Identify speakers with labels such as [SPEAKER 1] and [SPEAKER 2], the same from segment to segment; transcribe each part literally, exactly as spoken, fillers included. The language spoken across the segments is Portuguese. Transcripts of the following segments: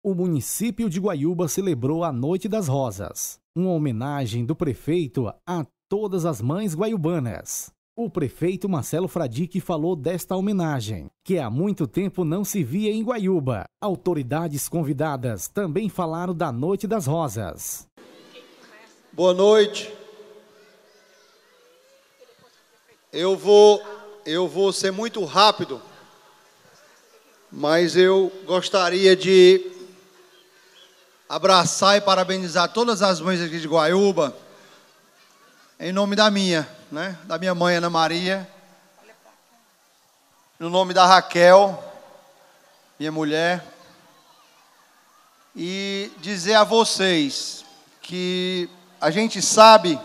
[SPEAKER 1] O município de Guaiúba celebrou a Noite das Rosas, uma homenagem do prefeito a todas as mães guaiubanas. O prefeito Marcelo Fradique falou desta homenagem, que há muito tempo não se via em Guaiúba. Autoridades convidadas também falaram da Noite das Rosas.
[SPEAKER 2] Boa noite. Eu vou, eu vou ser muito rápido, mas eu gostaria de abraçar e parabenizar todas as mães aqui de Guaiúba, em nome da minha, né? Da minha mãe, Ana Maria, no nome da Raquel, minha mulher, e dizer a vocês que a gente sabe,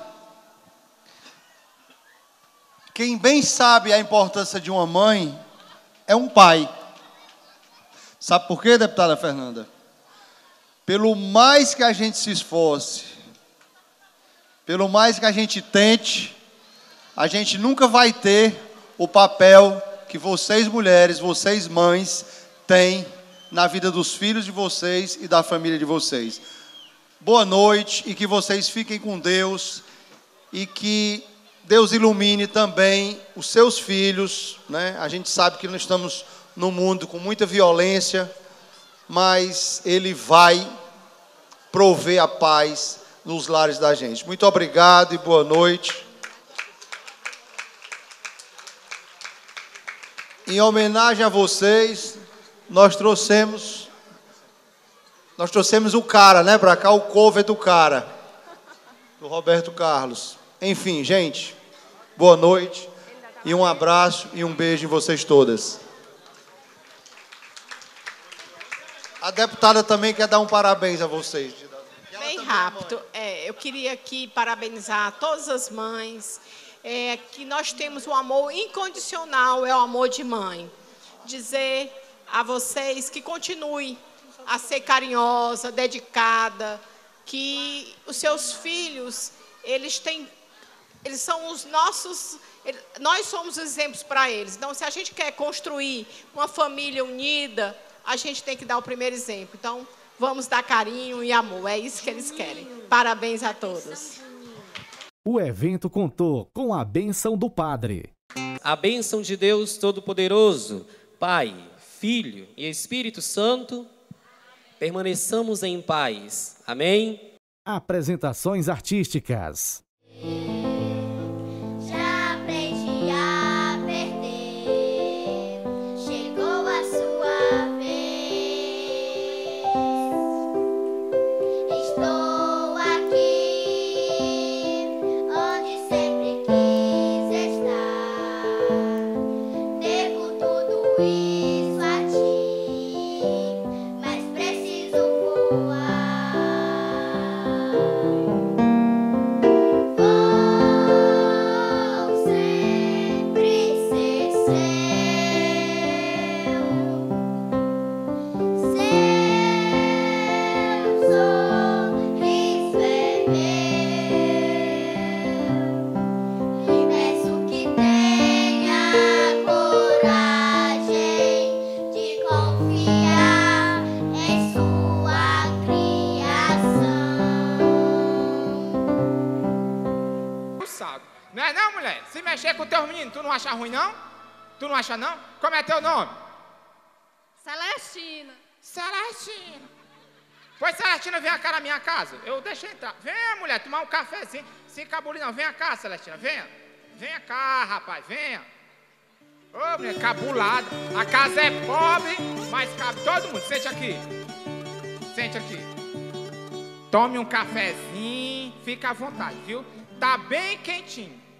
[SPEAKER 2] quem bem sabe a importância de uma mãe é um pai. Sabe por quê, deputada Fernanda? Pelo mais que a gente se esforce, pelo mais que a gente tente, a gente nunca vai ter o papel que vocês mulheres, vocês mães, têm na vida dos filhos de vocês e da família de vocês. Boa noite e que vocês fiquem com Deus e que Deus ilumine também os seus filhos, né? A gente sabe que nós estamos num mundo com muita violência, mas Ele vai prover a paz nos lares da gente. Muito obrigado e boa noite. Em homenagem a vocês, nós trouxemos, nós trouxemos o cara, né, para cá, o cover do cara, do Roberto Carlos. Enfim, gente, boa noite e um abraço e um beijo em vocês todas. A deputada também quer dar um parabéns a vocês.
[SPEAKER 3] Bem rápido. É, eu queria aqui parabenizar todas as mães, é, que nós temos um amor incondicional, é o amor de mãe. Dizer a vocês que continue a ser carinhosa, dedicada, que os seus filhos, eles têm, eles são os nossos, eles, nós somos exemplos para eles. Então, se a gente quer construir uma família unida, a gente tem que dar o primeiro exemplo. Então, vamos dar carinho e amor. É isso que eles querem. Parabéns a todos.
[SPEAKER 1] O evento contou com a bênção do padre.
[SPEAKER 4] A bênção de Deus Todo-Poderoso, Pai, Filho e Espírito Santo, permaneçamos em paz. Amém?
[SPEAKER 1] Apresentações artísticas.
[SPEAKER 5] Não é não, mulher? Se mexer com teus meninos, tu não acha ruim, não? Tu não acha, não? Como é teu nome?
[SPEAKER 6] Celestina.
[SPEAKER 5] Celestina. Pois, Celestina, vem cá na minha casa. Eu deixo entrar. Venha, mulher, tomar um cafezinho. Se cabule não. Venha cá, Celestina, venha. Venha cá, rapaz, venha. Ô, mulher, cabulada. A casa é pobre, mas cabe todo mundo. Sente aqui. Sente aqui. Tome um cafezinho. Fica à vontade, viu? Tá bem quentinho.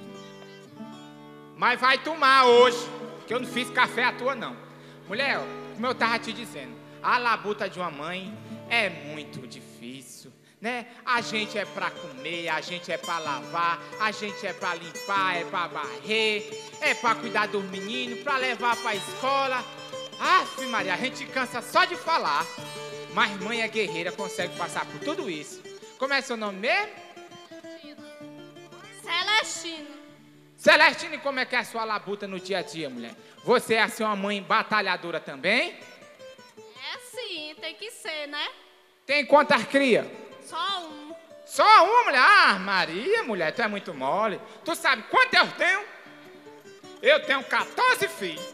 [SPEAKER 5] Mas vai tomar hoje, que eu não fiz café à toa, não. Mulher, como eu tava te dizendo, a labuta de uma mãe é muito difícil, né? A gente é pra comer, a gente é pra lavar, a gente é pra limpar, é pra varrer, é pra cuidar dos meninos, pra levar pra escola. Aff, Maria, a gente cansa só de falar. Mas mãe é guerreira, consegue passar por tudo isso. Como é seu nome mesmo?
[SPEAKER 6] Celestina.
[SPEAKER 5] Celestine, como é que é a sua labuta no dia a dia, mulher? Você é assim uma mãe batalhadora também?
[SPEAKER 6] É sim, tem que ser, né?
[SPEAKER 5] Tem quantas cria?
[SPEAKER 6] Só um.
[SPEAKER 5] Só uma, mulher? Ah, Maria, mulher, tu é muito mole. Tu sabe quanto eu tenho? Eu tenho quatorze filhos.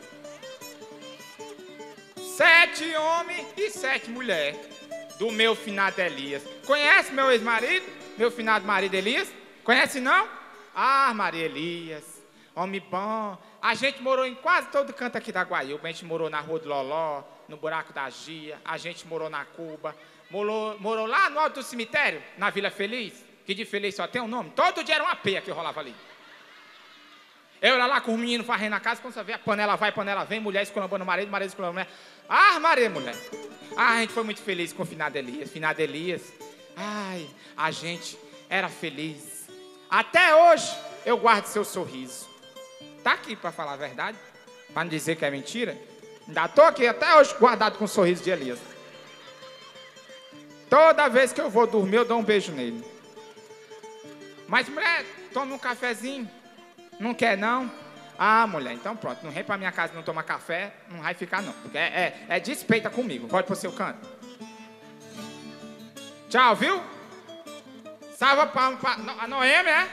[SPEAKER 5] Sete homens e sete mulheres. Do meu finado Elias. Conhece meu ex-marido? Meu finado marido Elias? Conhece não? Ah, Maria Elias. Homem bom. A gente morou em quase todo canto aqui da Guaiúba. A gente morou na Rua do Loló, no Buraco da Gia. A gente morou na Cuba. Morou, morou lá no alto do cemitério, na Vila Feliz. Que de Feliz só tem um nome. Todo dia era uma peia que rolava ali. Eu era lá com os meninos varrendo a casa. Quando você vê, a panela vai, a panela vem. Mulher esculambando o marido, marido esculambando a mulher. Ah, Maria, mulher. Ah, a gente foi muito feliz com o finado Elias. Finado Elias. Ai, a gente era feliz. Até hoje eu guardo seu sorriso. Tá aqui para falar a verdade. Para não dizer que é mentira. Ainda estou aqui até hoje guardado com o sorriso de Elias. Toda vez que eu vou dormir, eu dou um beijo nele. Mas, mulher, tome um cafezinho. Não quer, não? Ah, mulher, então pronto. Não vem pra minha casa e não toma café, não vai ficar, não. Porque é, é, é despeita comigo. Pode pro seu canto. Tchau, viu? Salva pra, pra a Noêmia, é?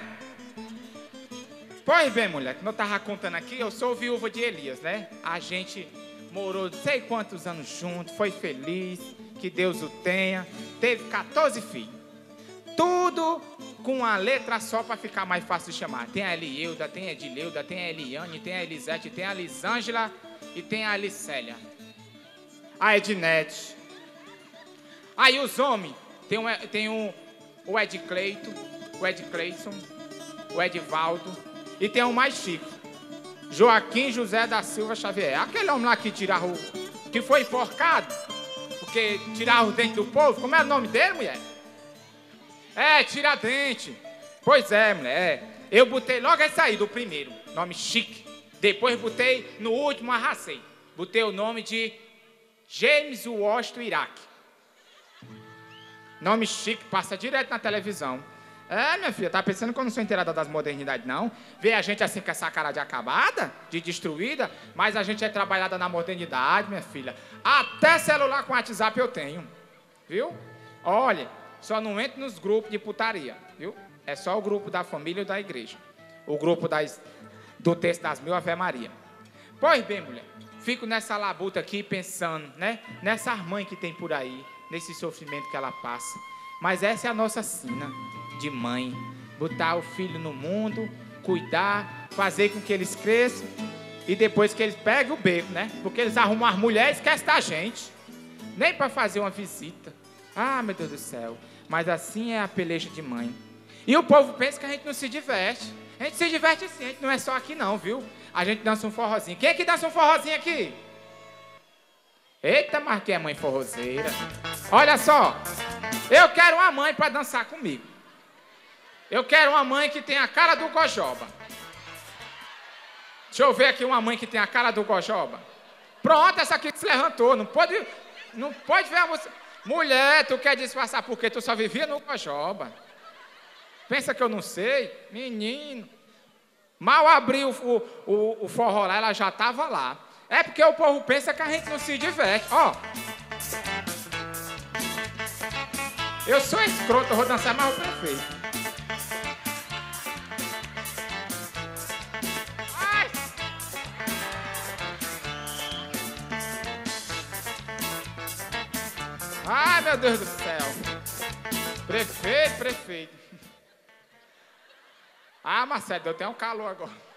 [SPEAKER 5] Pois bem, mulher, como eu tava contando aqui, eu sou viúva de Elias, né? A gente morou não sei quantos anos juntos, foi feliz, que Deus o tenha. Teve quatorze filhos. Tudo com uma letra só para ficar mais fácil de chamar. Tem a Elielda, tem a Edileuda, tem a Eliane, tem a Elisete, tem a Lisângela e tem a Alicélia. A Ednete. Aí os homens, tem, um, tem um, o Ed Cleito, o Ed Cleison, o Edvaldo e tem um mais chique. Joaquim José da Silva Xavier. Aquele homem lá que tirava o... que foi enforcado, porque tirava o dente do povo. Como é o nome dele, mulher? É, Tiradente. Pois é, mulher. Eu botei logo esse aí, do primeiro. Nome chique. Depois botei, no último, arracei. Botei o nome de James Washington Iraque. Nome chique, passa direto na televisão. É, minha filha, tá pensando que eu não sou inteirada das modernidades, não? Vê a gente assim com essa cara de acabada, de destruída, mas a gente é trabalhada na modernidade, minha filha. Até celular com WhatsApp eu tenho, viu? Olha, só não entro nos grupos de putaria, viu? É só o grupo da família e da igreja. O grupo das, do texto das mil Ave Maria. Pois bem, mulher, fico nessa labuta aqui pensando, né? Nessas mães que tem por aí, nesse sofrimento que ela passa. Mas essa é a nossa sina de mãe. Botar o filho no mundo, cuidar, fazer com que eles cresçam e depois que eles peguem o beco, né? Porque eles arrumam as mulheres e esquecem da gente. Nem para fazer uma visita. Ah, meu Deus do céu. Mas assim é a peleja de mãe. E o povo pensa que a gente não se diverte. A gente se diverte sim, a gente não é só aqui não, viu? A gente dança um forrozinho. Quem é que dança um forrozinho aqui? Eita, mas que é mãe forrozeira. Olha só, eu quero uma mãe para dançar comigo. Eu quero uma mãe que tenha a cara do Gojoba. Deixa eu ver aqui uma mãe que tem a cara do Gojoba. Pronto, essa aqui se levantou. Não pode, não pode ver a moça. Mulher, tu quer disfarçar porque tu só vivia no Gojoba. Pensa que eu não sei? Menino. Mal abriu o, o, o forró lá, ela já estava lá. É porque o povo pensa que a gente não se diverte. Ó. Eu sou escroto, eu vou dançar mais o prefeito. Ai. Ai, meu Deus do céu. Prefeito, prefeito. Ah, Marcelo, eu tenho um calor agora.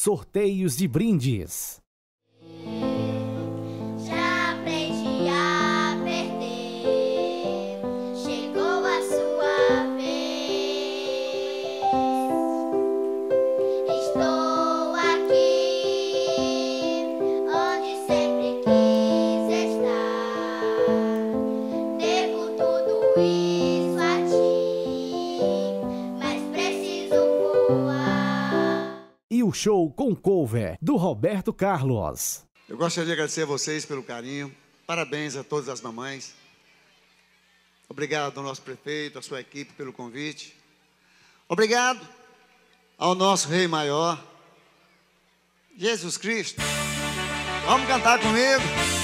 [SPEAKER 1] sorteios de brindes.
[SPEAKER 7] Já aprendi a perder, chegou a sua vez. Estou aqui, onde sempre quis estar. Devo tudo isso a ti, mas preciso voar.
[SPEAKER 1] E o show com cover do Roberto Carlos.
[SPEAKER 8] Eu gostaria de agradecer a vocês pelo carinho. Parabéns a todas as mamães. Obrigado ao nosso prefeito, à sua equipe pelo convite. Obrigado ao nosso Rei Maior, Jesus Cristo. Vamos cantar comigo?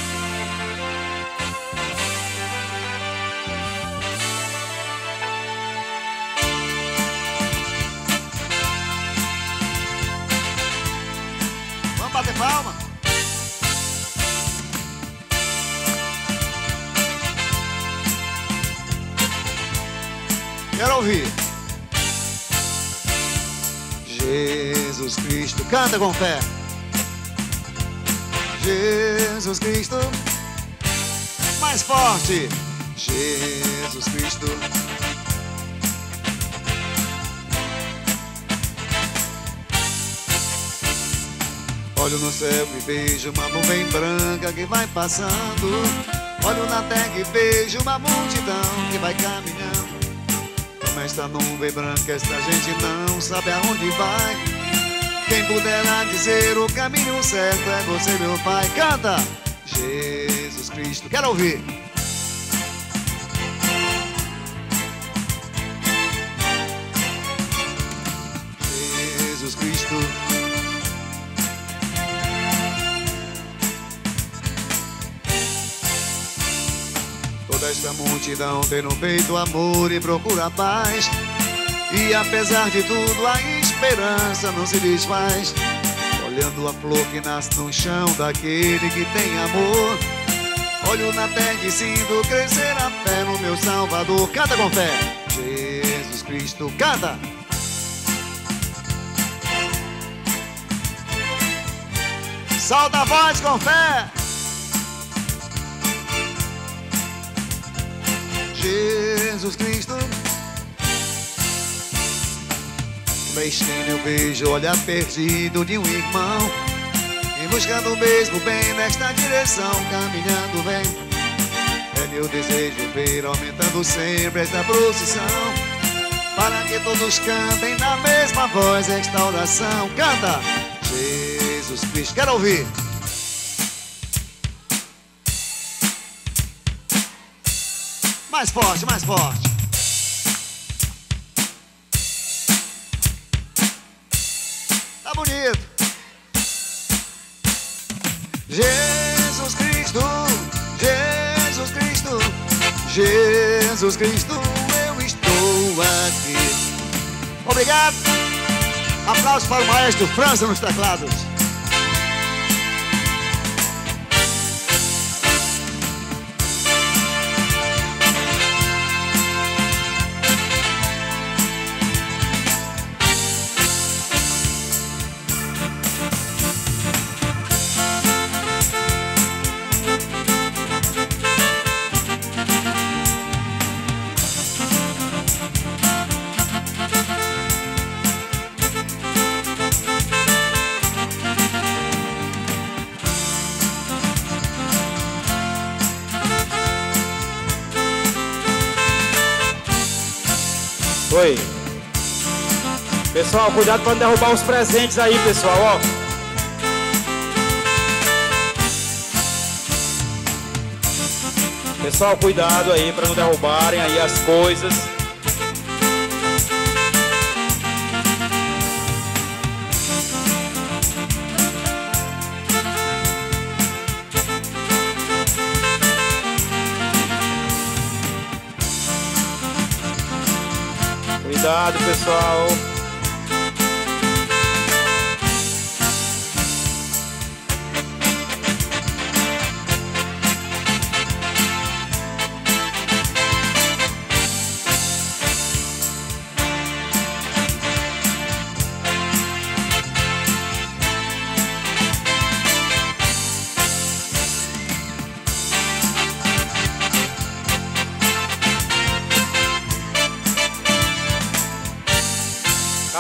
[SPEAKER 8] Vamos bater palma? Quero ouvir. Jesus Cristo, canta com fé. Jesus Cristo, mais forte. Jesus Cristo. Olho no céu e vejo uma nuvem branca que vai passando. Olho na terra e vejo uma multidão que vai caminhando. Como esta nuvem branca, esta gente não sabe aonde vai. Quem puderá dizer o caminho certo é você, meu Pai. Canta! Jesus Cristo, quero ouvir. Jesus Cristo. Toda esta multidão tem no peito amor e procura paz. E apesar de tudo a esperança não se desfaz. Olhando a flor que nasce no chão daquele que tem amor. Olho na terra e sinto crescer a fé no meu Salvador. Canta com fé. Jesus Cristo, canta. Solta a voz com fé. Jesus Cristo. Na esquina eu vejo o olhar perdido de um irmão, e buscando o mesmo bem nesta direção, caminhando bem. É meu desejo ver aumentando sempre esta procissão, para que todos cantem na mesma voz esta oração. Canta! Jesus Cristo, quero ouvir. Mais forte, mais forte. Tá bonito. Jesus Cristo, Jesus Cristo, Jesus Cristo, eu estou aqui. Obrigado. Aplausos para o maestro França nos teclados.
[SPEAKER 9] Oi. Pessoal, cuidado para não derrubar os presentes aí, pessoal, ó. Pessoal, cuidado aí para não derrubarem aí as coisas. Cuidado, pessoal.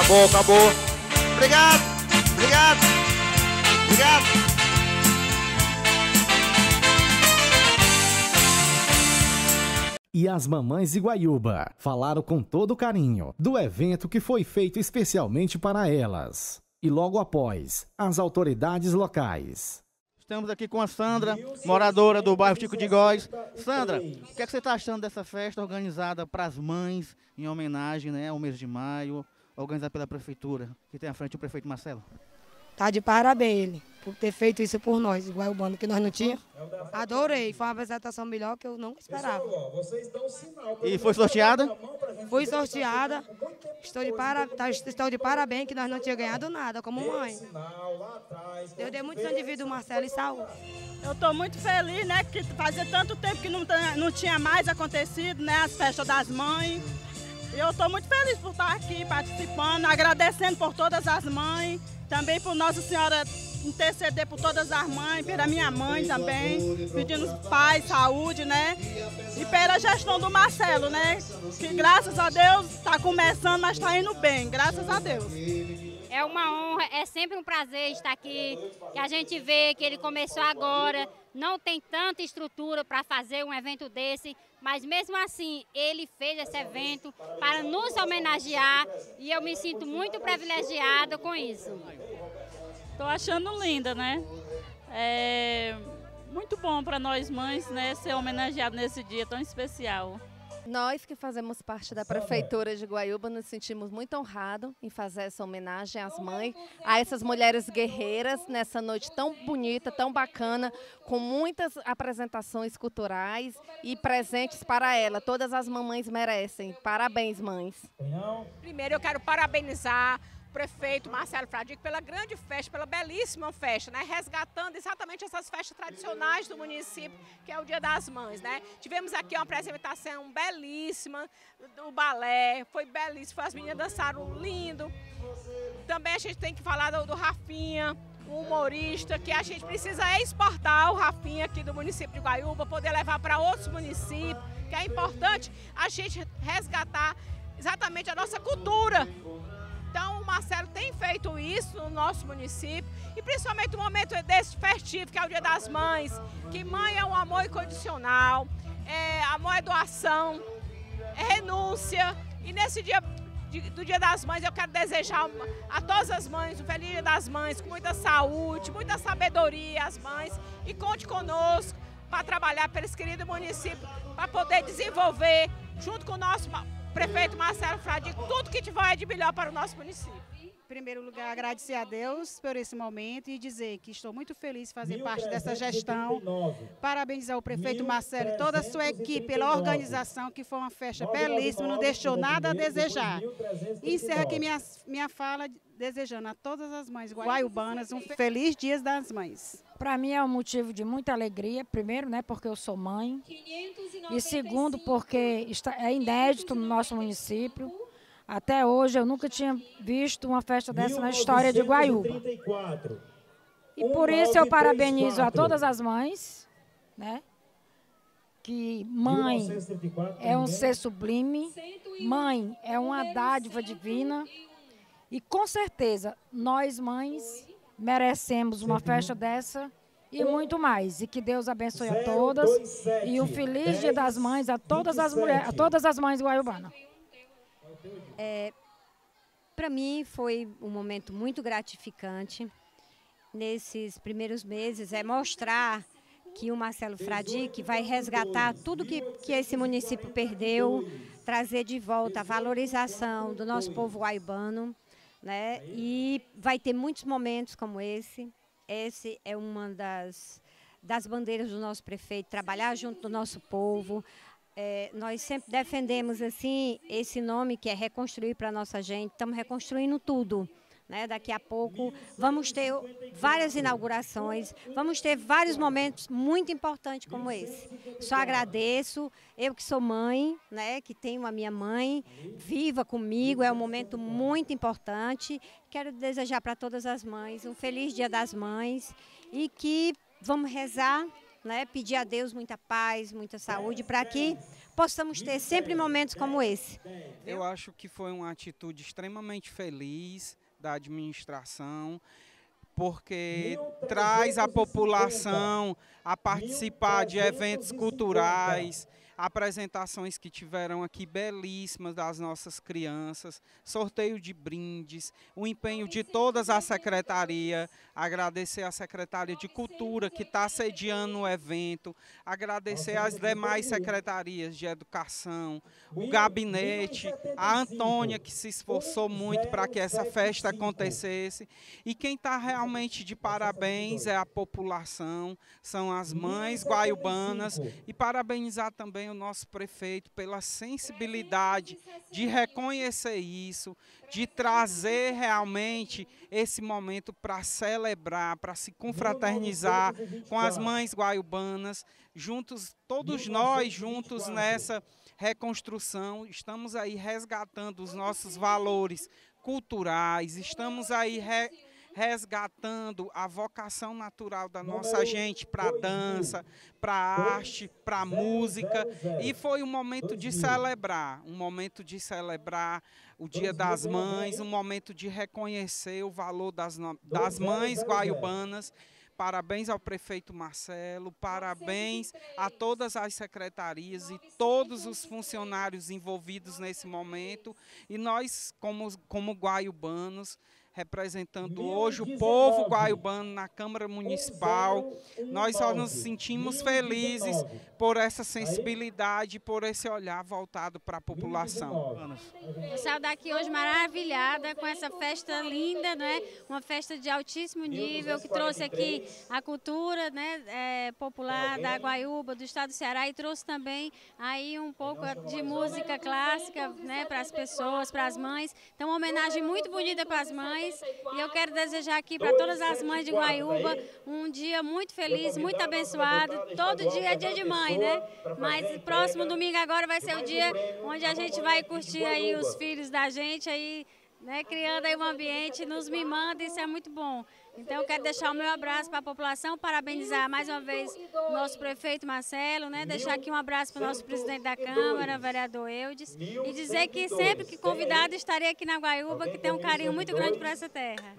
[SPEAKER 9] Acabou, acabou.
[SPEAKER 8] Obrigado, obrigado, obrigado.
[SPEAKER 1] E as mamães de Guaiúba falaram com todo carinho do evento que foi feito especialmente para elas. E logo após, as autoridades locais.
[SPEAKER 10] Estamos aqui com a Sandra, moradora do bairro Chico de Góes. Sandra, o que, é que você está achando dessa festa organizada para as mães, em homenagem, né, ao mês de maio, organizada pela prefeitura, que tem à frente o prefeito Marcelo?
[SPEAKER 11] Tá de parabéns ele, por ter feito isso por nós, igual o bando que nós não tínhamos. Adorei, foi uma apresentação melhor que eu não esperava.
[SPEAKER 10] E foi sorteada?
[SPEAKER 11] Fui sorteada, estou de, para... estou de parabéns que nós não tínhamos ganhado nada como mãe. Eu dei muitos anos de vida do Marcelo e saúde.
[SPEAKER 6] Eu estou muito feliz, né, que fazia tanto tempo que não, não tinha mais acontecido, né, as festas das mães. E eu estou muito feliz por estar aqui participando, agradecendo por todas as mães, também por Nossa Senhora interceder por todas as mães, pela minha mãe também, pedindo paz, saúde, né? E pela gestão do Marcelo, né? Que graças a Deus está começando, mas está indo bem, graças a Deus.
[SPEAKER 12] É uma honra, é sempre um prazer estar aqui, que a gente vê que ele começou agora, não tem tanta estrutura para fazer um evento desse, mas mesmo assim ele fez esse evento para nos homenagear e eu me sinto muito privilegiada com isso.
[SPEAKER 13] Estou achando linda, né? É muito bom para nós mães, né, ser homenageado nesse dia tão especial.
[SPEAKER 14] Nós que fazemos parte da Prefeitura de Guaiúba nos sentimos muito honrados em fazer essa homenagem às mães, a essas mulheres guerreiras nessa noite tão bonita, tão bacana, com muitas apresentações culturais e presentes para ela. Todas as mamães merecem. Parabéns, mães.
[SPEAKER 3] Primeiro eu quero parabenizar o prefeito Marcelo Fradique pela grande festa, pela belíssima festa, né? Resgatando exatamente essas festas tradicionais do município, que é o Dia das Mães, né? Tivemos aqui uma apresentação belíssima do balé, foi belíssimo, as meninas dançaram lindo. Também a gente tem que falar do, do Rafinha, um humorista, que a gente precisa exportar o Rafinha aqui do município de Guaiúba, poder levar para outros municípios, que é importante a gente resgatar exatamente a nossa cultura. Então, o Marcelo tem feito isso no nosso município, e principalmente no momento desse festivo, que é o Dia das Mães, que mãe é um amor incondicional, é, amor é doação, é renúncia, e nesse dia do Dia das Mães eu quero desejar a todas as mães um feliz Dia das Mães, com muita saúde, muita sabedoria às mães, e conte conosco para trabalhar pelo esse querido município, para poder desenvolver, junto com o nosso prefeito Marcelo Fradique, tudo que tiver de melhor para o nosso município.
[SPEAKER 15] Em primeiro lugar, agradecer a Deus por esse momento e dizer que estou muito feliz de fazer parte dessa gestão. Parabenizar o prefeito Marcelo e toda a sua equipe pela organização, que foi uma festa belíssima, não deixou nada a desejar. E encerro aqui minha, minha fala desejando a todas as mães guaiubanas um feliz Dia das Mães.
[SPEAKER 11] Para mim é um motivo de muita alegria, primeiro, né, porque eu sou mãe, e segundo, porque está, é inédito no nosso município. Até hoje eu nunca tinha visto uma festa dessa na história de Guaiúba. E por isso eu parabenizo a todas as mães, né? Que mãe é um ser sublime, mãe é uma dádiva divina, e com certeza nós mães merecemos uma festa dessa e muito mais. E que Deus abençoe a todas, e um feliz Dia das Mães a todas as mulheres, a todas as mães guaiubanas.
[SPEAKER 16] É, para mim foi um momento muito gratificante nesses primeiros meses, é mostrar que o Marcelo Fradique vai resgatar tudo que, que esse município perdeu, trazer de volta a valorização do nosso povo guaibano, né? E vai ter muitos momentos como esse. Esse é uma das, das bandeiras do nosso prefeito, trabalhar junto do nosso povo. É, nós sempre defendemos assim esse nome que é reconstruir para a nossa gente. Estamos reconstruindo tudo, né? Daqui a pouco vamos ter várias inaugurações, vamos ter vários momentos muito importantes como esse. Só agradeço, eu que sou mãe, né, que tenho a minha mãe viva comigo, é um momento muito importante. Quero desejar para todas as mães um feliz Dia das Mães, e que vamos rezar, né, pedir a Deus muita paz, muita saúde, para que possamos ter sempre momentos como esse.
[SPEAKER 17] Eu acho que foi uma atitude extremamente feliz da administração, porque traz a população a participar de eventos culturais, apresentações que tiveram aqui belíssimas das nossas crianças, sorteio de brindes, o empenho de todas as secretarias, agradecer à Secretaria de Cultura que está sediando o evento, agradecer às demais secretarias de Educação, o gabinete, a Antônia que se esforçou muito para que essa festa acontecesse, e quem está realmente de parabéns é a população, são as mães guaiubanas, e parabenizar também o nosso prefeito pela sensibilidade de reconhecer isso, de trazer realmente esse momento para celebrar, para se confraternizar com as mães guaiubanas, juntos, todos nós juntos nessa reconstrução, estamos aí resgatando os nossos valores culturais, estamos aí re resgatando a vocação natural da nossa gente para a dança, para a arte, para a música, e foi um momento de celebrar, um momento de celebrar o Dia das Mães, um momento de reconhecer o valor das, das mães guaiubanas. Parabéns ao prefeito Marcelo, parabéns a todas as secretarias e todos os funcionários envolvidos nesse momento, e nós, como, como guaiubanos, representando hoje o povo guaiubano na Câmara Municipal, nós só nos sentimos felizes por essa sensibilidade, por esse olhar voltado para a população.
[SPEAKER 12] Eu saio daqui hoje maravilhada com essa festa linda, né? Uma festa de altíssimo nível que trouxe aqui a cultura, né, é, popular da Guaiúba, do estado do Ceará, e trouxe também aí um pouco de música clássica, né, para as pessoas, para as mães. Então, uma homenagem muito bonita para as mães. E eu quero desejar aqui para todas as mães de Guaiúba um dia muito feliz, muito abençoado. Todo dia é dia de mãe, né? Mas próximo domingo agora vai ser o dia onde a gente vai curtir aí os filhos da gente, aí, né, criando aí um ambiente, nos mimando, isso é muito bom. Então eu quero deixar o meu abraço para a população, parabenizar mais uma vez o nosso prefeito Marcelo, né? Deixar aqui um abraço para o nosso presidente da Câmara, vereador Eudes, e dizer que sempre que convidado estarei aqui na Guaiúba, que tem um carinho muito grande por essa terra.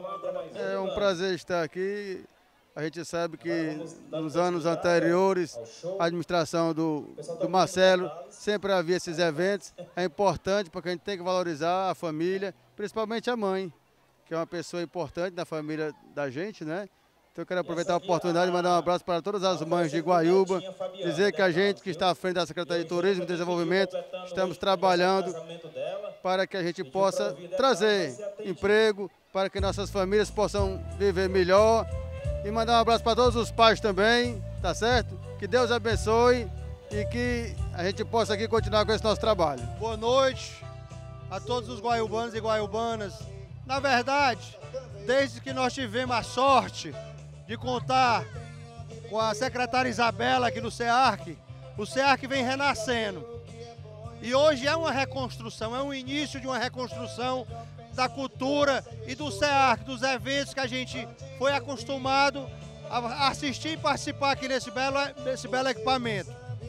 [SPEAKER 18] É um prazer estar aqui. A gente sabe que nos anos anteriores a administração do, do Marcelo sempre havia esses eventos. É importante porque a gente tem que valorizar a família, principalmente a mãe, que é uma pessoa importante na família da gente, né? Então eu quero aproveitar a oportunidade de mandar um abraço para todas as mães de Guaiúba, dizer que a gente que está à frente da Secretaria de Turismo e Desenvolvimento, estamos trabalhando para que a gente possa trazer emprego, para que nossas famílias possam viver melhor, e mandar um abraço para todos os pais também, tá certo? Que Deus abençoe e que a gente possa aqui continuar com esse nosso trabalho.
[SPEAKER 2] Boa noite a todos os guaiubanos e guaiubanas. Na verdade, desde que nós tivemos a sorte de contar com a secretária Isabela aqui no SEARC, o SEARC vem renascendo. E hoje é uma reconstrução, é um início de uma reconstrução da cultura e do SEARC, dos eventos que a gente foi acostumado a assistir e participar aqui nesse belo, nesse belo equipamento.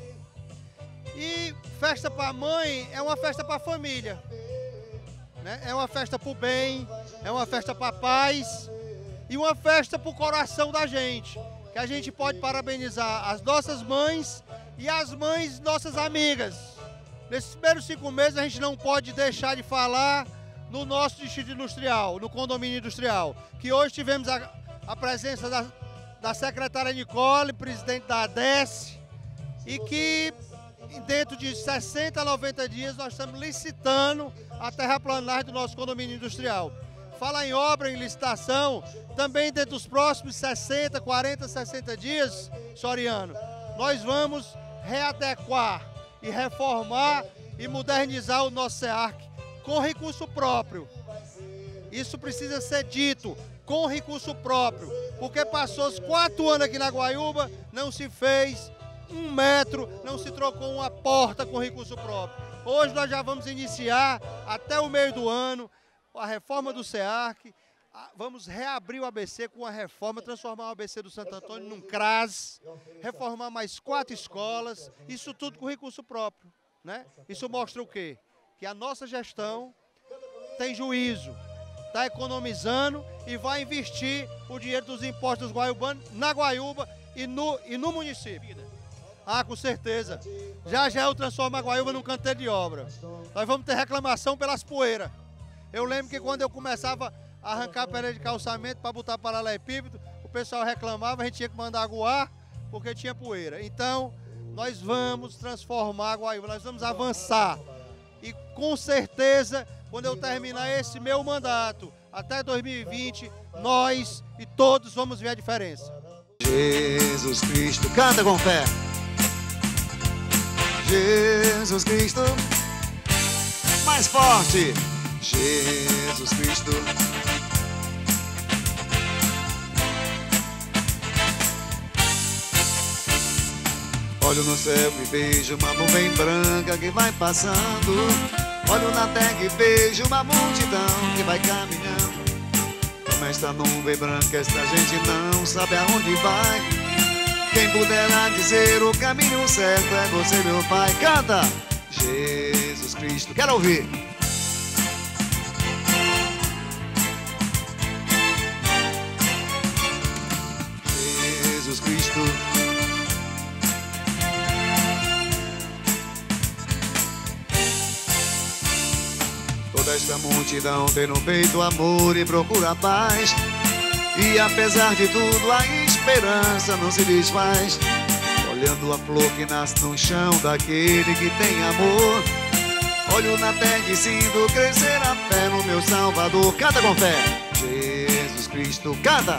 [SPEAKER 2] E festa para a mãe é uma festa para a família. É uma festa para o bem, é uma festa para a paz e uma festa para o coração da gente, que a gente pode parabenizar as nossas mães e as mães nossas amigas. Nesses primeiros cinco meses a gente não pode deixar de falar no nosso distrito industrial, no condomínio industrial, que hoje tivemos a, a presença da, da secretária Nicole, presidente da ADES, e que dentro de sessenta a noventa dias nós estamos licitando a terraplanagem do nosso condomínio industrial. Fala em obra, em licitação, também dentro dos próximos sessenta, quarenta, sessenta dias, Soriano, nós vamos readequar e reformar e modernizar o nosso SEARC com recurso próprio. Isso precisa ser dito, com recurso próprio, porque passou os quatro anos aqui na Guaiúba, não se fez um metro, não se trocou uma porta com recurso próprio. Hoje nós já vamos iniciar, até o meio do ano, a reforma do SEARC, Vamos reabrir o A B C com uma reforma, transformar o A B C do Santo Antônio num C R A S, reformar mais quatro escolas, isso tudo com recurso próprio, né? Isso mostra o quê? Que a nossa gestão tem juízo, está economizando e vai investir o dinheiro dos impostos guaiubanos na Guaiúba e no, e no município. Ah, com certeza. Já já eu transformo a Guaiúba num canteiro de obra. Nós vamos ter reclamação pelas poeiras. Eu lembro que quando eu começava a arrancar parede de calçamento para botar paralelepípedo, o pessoal reclamava, a gente tinha que mandar aguar porque tinha poeira. Então, nós vamos transformar a Guaiúba, nós vamos avançar. E com certeza, quando eu terminar esse meu mandato, até dois mil e vinte, nós e todos vamos ver a diferença.
[SPEAKER 8] Jesus Cristo, canta com fé. Jesus Cristo, mais forte. Jesus Cristo. Olho no céu e vejo uma nuvem branca que vai passando. Olho na terra e vejo uma multidão que vai caminhando. Como esta nuvem branca, esta gente não sabe aonde vai. Quem puderá dizer o caminho certo é você, meu Pai. Canta! Jesus Cristo, quero ouvir. Jesus Cristo. Toda esta multidão tem no peito amor e procura paz. E apesar de tudo a esperança não se desfaz. Olhando a flor que nasce no chão daquele que tem amor. Olho na terra e sinto crescer a fé no meu Salvador. Canta com fé. Jesus Cristo, canta.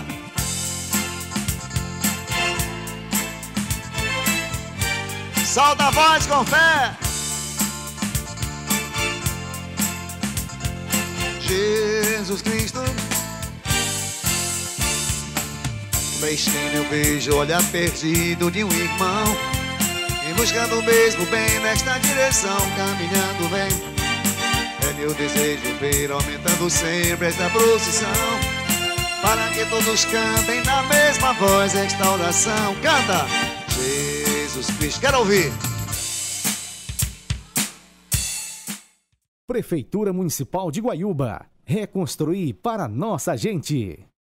[SPEAKER 8] Solta a voz com fé. Jesus Cristo. Na esquina eu vejo o olhar perdido de um irmão, em busca do mesmo bem nesta direção, caminhando vem. É meu desejo ver aumentando sempre esta procissão, para que todos cantem na mesma voz esta oração. Canta! Jesus Cristo, quero ouvir.
[SPEAKER 1] Prefeitura Municipal de Guaiúba. Reconstruir para nossa gente.